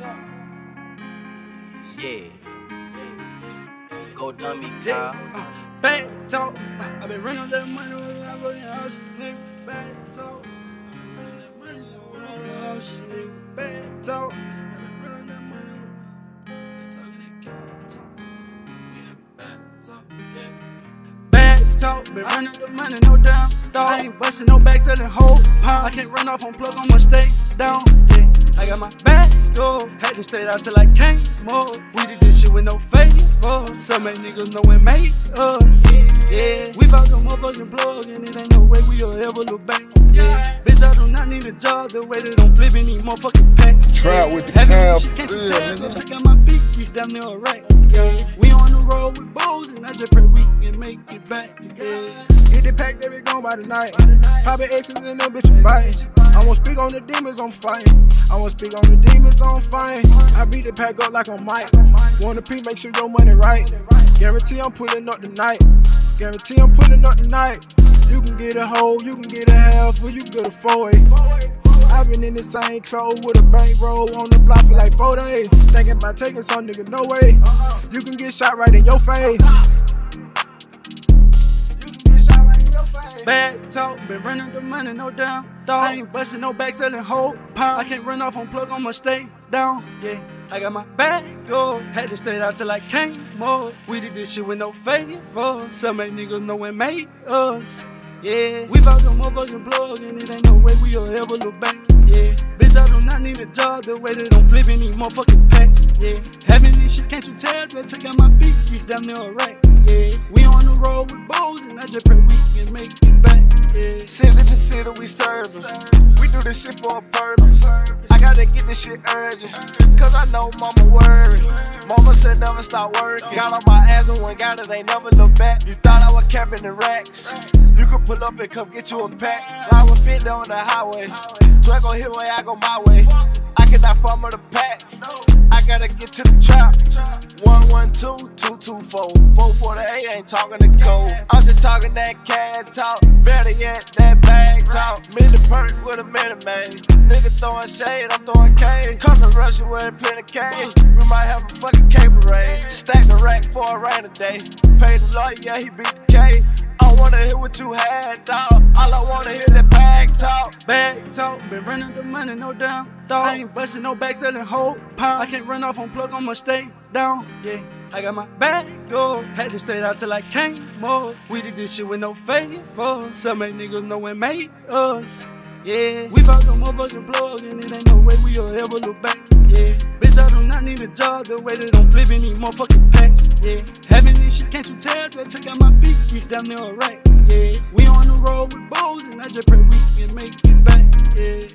Yeah. Go dummy, Kyle. Back talk. I been running that money when I go in the house, nigga. Back talk. Running that money when I go in the house, nigga. Back talk. I been running that money. They talking that cat talk. Yeah, back talk. Yeah. Back talk. Been running the money, no down. I ain't busting no back, selling whole pound. I can't run off on plug, I'ma stay down. Yeah. I got my back, yo. Had to stay out till I can't more. We did this shit with no favor. Some many niggas know it made us. Yeah, we bout the motherfucking plug, and it ain't no way we'll ever look back. Yeah, bitch, I do not need a job. The way they don't flip any motherfucking packs. Trap with the calf. Can't you tell? Check out my feet, we damn near alright. Yeah, we on the road with bows, and I just pray we can make it back. Yeah. Hit the pack, they be gone by the night. Poppin' X's and them bitches biting. I won't speak on the demons I'm fighting. I won't speak on the demons I'm fighting. I beat the pack up like I'm Mike. Wanna P, make sure your money right. Guarantee I'm pulling up tonight. Guarantee I'm pulling up tonight. You can get a whole, you can get a half, or you get a 4-8. I've been in the same clothes with a bankroll on the block for like 4 days. Thinking about taking some nigga, no way. You can get shot right in your face. Back talk, been running the money, no down. I ain't busting no back, selling whole pound. I can't run off on plug, I'ma stay down. Yeah, I got my back, yo. Had to stay out till I can't more. We did this shit with no favor. Some many niggas know it made us. Yeah, we bout the motherfucking plug, and it ain't no way we'll ever look back. Yeah, bitch, I do not need a job. The way they don't flip any motherfucking packs. Yeah, having this shit, can't you tell? Just check out my feet, we damn near alright. Yeah, we on the road with bows, and I just pray we can make it back. Yeah, City to city, we serving. We do this shit for a purpose. I gotta get this shit urgent, cause I know mama worried. Mama said never stop working. Got on my ass and when got it, ain't never look back. You thought I was capping the racks. You could pull up and come get you a pack. Ride with 50 on the highway. Drag on his way, I go my way. I cannot farm the pack. I gotta get to the trap. 112, 224, 448, ain't talking the code. I'm just talking that cash talk. Better yet, that bag talk. Mini perk with a minute, man. Nigga throwing shade, I'm throwing cane. Come to Russia with a plenty cane. We might have a fucking cable raid. Stack the rack for a rainy day. Pay the lawyer, yeah, he beat the K. I wanna hear what you had, dawg. All I wanna hear that bag talk. Bag talk, been running the money, no down. I ain't busting no back, selling whole pound. I can't run off on plug, I'ma stay down. Yeah, I got my back, yo. Had to stay out till I can't more. We did this shit with no favor. Some many niggas know it made us. Yeah, we bout the motherfucking plug, and it ain't no way we'll ever look back. Yeah, bitch, I do not need a job. The way they don't flip any motherfucking packs. Yeah, having this shit, can't you tell? Just check out my feet, we damn near alright. Yeah, we on the road with bows, and I just pray we can make it back. Yeah.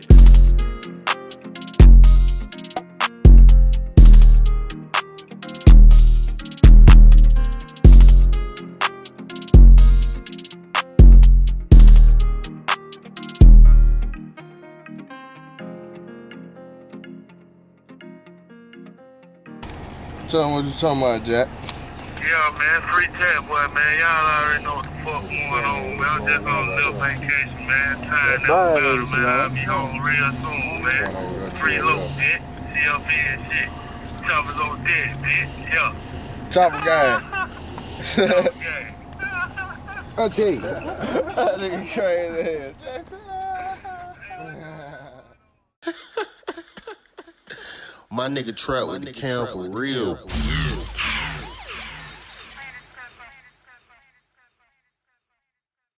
Tell them what you talking about, Jack. Yeah, man, free tap, boy, man. Y'all already know what the fuck going on, man. I'm just on a little vacation, man. Time never better, man. I'll be home real soon, man. Free low, bitch. CLB and shit. Choppers on deck, bitch. Yeah. Chopper guy. Chopper gang. I tell you, that nigga crazy as My nigga Trap with the cam for real.